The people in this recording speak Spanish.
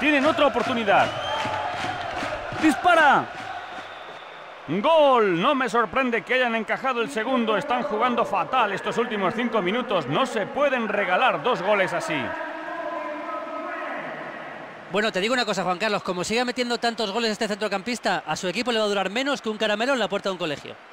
Tienen otra oportunidad. ¡Dispara! ¡Gol! No me sorprende que hayan encajado el segundo. Están jugando fatal estos últimos 5 minutos. No se pueden regalar 2 goles así. Bueno, te digo una cosa, Juan Carlos. Como siga metiendo tantos goles este centrocampista, a su equipo le va a durar menos que un caramelo en la puerta de un colegio.